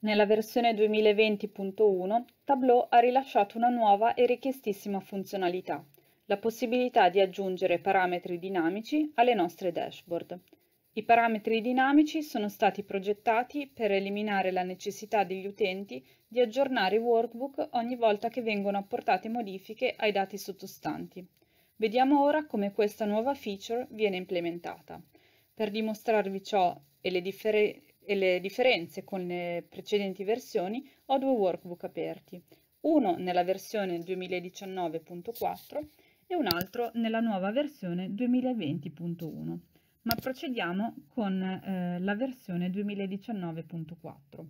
Nella versione 2020.1 Tableau ha rilasciato una nuova e richiestissima funzionalità, la possibilità di aggiungere parametri dinamici alle nostre dashboard. I parametri dinamici sono stati progettati per eliminare la necessità degli utenti di aggiornare i workbook ogni volta che vengono apportate modifiche ai dati sottostanti. Vediamo ora come questa nuova feature viene implementata. Per dimostrarvi ciò e le differenze con le precedenti versioni, ho due workbook aperti, uno nella versione 2019.4 e un altro nella nuova versione 2020.1. Ma procediamo con la versione 2019.4.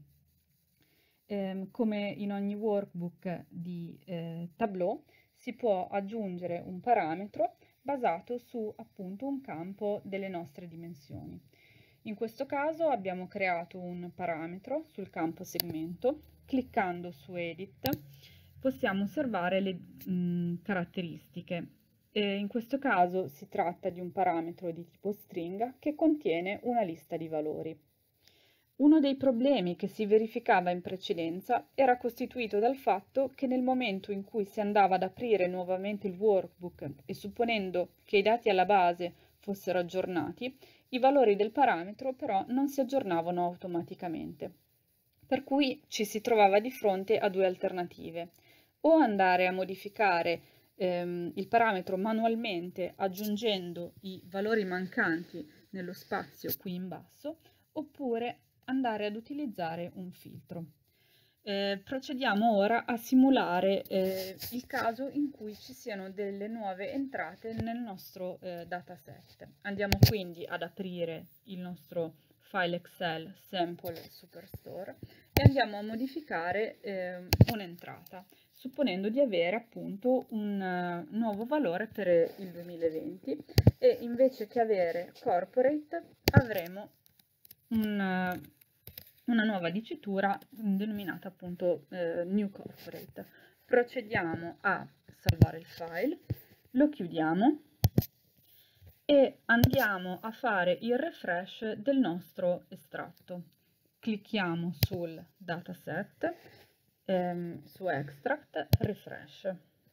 Come in ogni workbook di Tableau, si può aggiungere un parametro basato su appunto un campo delle nostre dimensioni. In questo caso abbiamo creato un parametro sul campo segmento. Cliccando su Edit possiamo osservare le caratteristiche. In questo caso si tratta di un parametro di tipo stringa che contiene una lista di valori. Uno dei problemi che si verificava in precedenza era costituito dal fatto che nel momento in cui si andava ad aprire nuovamente il workbook e supponendo che i dati alla base fossero aggiornati, i valori del parametro però non si aggiornavano automaticamente. Per cui ci si trovava di fronte a due alternative: o andare a modificare il parametro manualmente aggiungendo i valori mancanti nello spazio qui in basso, oppure andare ad utilizzare un filtro. Procediamo ora a simulare il caso in cui ci siano delle nuove entrate nel nostro dataset. Andiamo quindi ad aprire il nostro file Excel Sample Superstore e andiamo a modificare un'entrata, supponendo di avere appunto un nuovo valore per il 2020 e invece che avere Corporate avremo una nuova dicitura denominata appunto New Corporate. Procediamo a salvare il file, lo chiudiamo e andiamo a fare il refresh del nostro estratto. Clicchiamo sul dataset, su Extract, Refresh.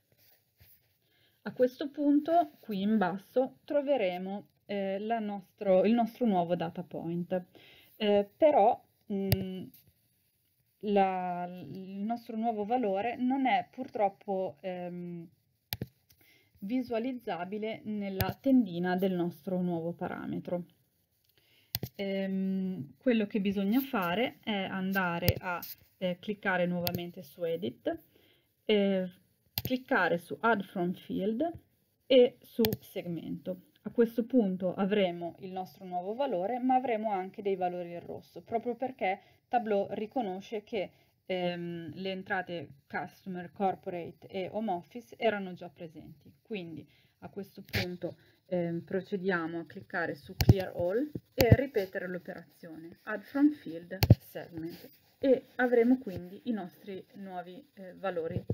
A questo punto qui in basso troveremo il nostro nuovo data point. Però il nostro nuovo valore non è purtroppo visualizzabile nella tendina del nostro nuovo parametro. Quello che bisogna fare è andare a cliccare nuovamente su Edit, cliccare su Add from Field e su Segmento. A questo punto avremo il nostro nuovo valore, ma avremo anche dei valori in rosso, proprio perché Tableau riconosce che le entrate Customer, Corporate e Home Office erano già presenti. Quindi a questo punto procediamo a cliccare su Clear All e ripetere l'operazione Add from Field Segment e avremo quindi i nostri nuovi valori.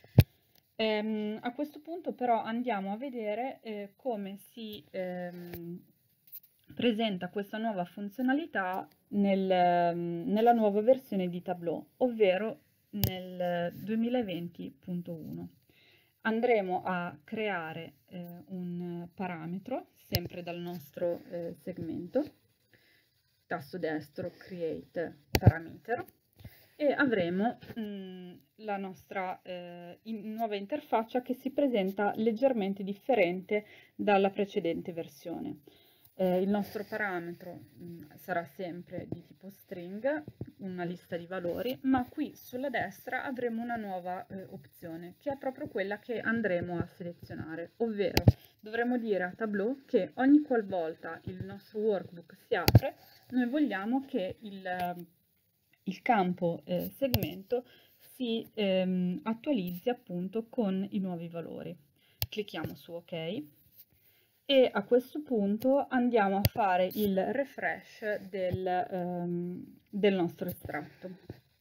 A questo punto però andiamo a vedere come si presenta questa nuova funzionalità nella nuova versione di Tableau, ovvero nel 2020.1. Andremo a creare un parametro, sempre dal nostro segmento, tasto destro Create Parameter, e avremo la nostra nuova interfaccia che si presenta leggermente differente dalla precedente versione. Il nostro parametro sarà sempre di tipo string, una lista di valori, ma qui sulla destra avremo una nuova opzione, che è proprio quella che andremo a selezionare, ovvero dovremo dire a Tableau che ogni qualvolta il nostro workbook si apre, noi vogliamo che il campo segmento si attualizzi appunto con i nuovi valori. Clicchiamo su OK e a questo punto andiamo a fare il refresh del nostro estratto.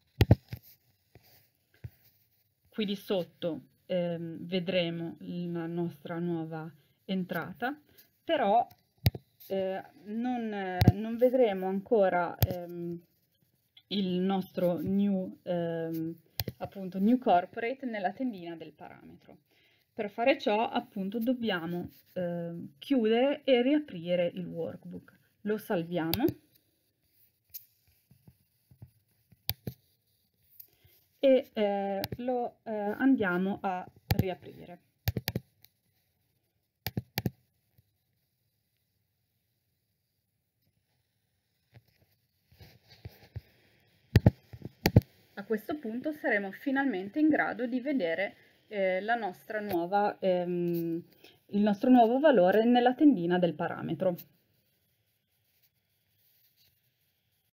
Qui di sotto vedremo la nostra nuova entrata, però non vedremo ancora il nostro appunto, new corporate nella tendina del parametro. Per fare ciò, appunto, dobbiamo chiudere e riaprire il workbook. Lo salviamo e lo andiamo a riaprire. A questo punto saremo finalmente in grado di vedere il nostro nuovo valore nella tendina del parametro.